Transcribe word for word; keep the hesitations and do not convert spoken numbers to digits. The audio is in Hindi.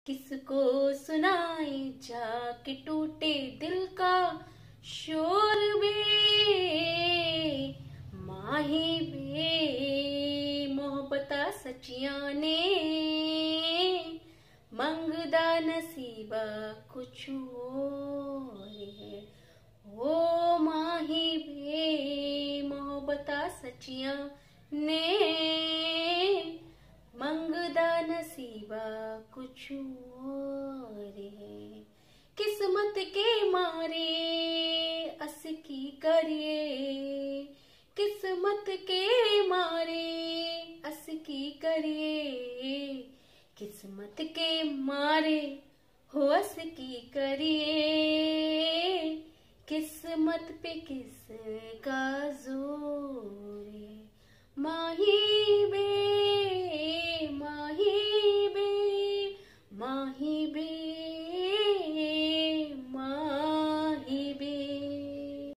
किसको सुनाए जाके टूटे दिल का शोर बे, माही बे मोहब्बता सचियां ने मंगदा नसीबा कुछ और है। ओ माही बे मोहब्बता सचियां ने मंगदा नसीबा कुछ और है। किस्मत के मारे अस की करिए, किस्मत के मारे अस की करिए, किस्मत के मारे हो अस की करिए, किस्मत पे किसका जोर है। माही बे, माही बे, माही बे।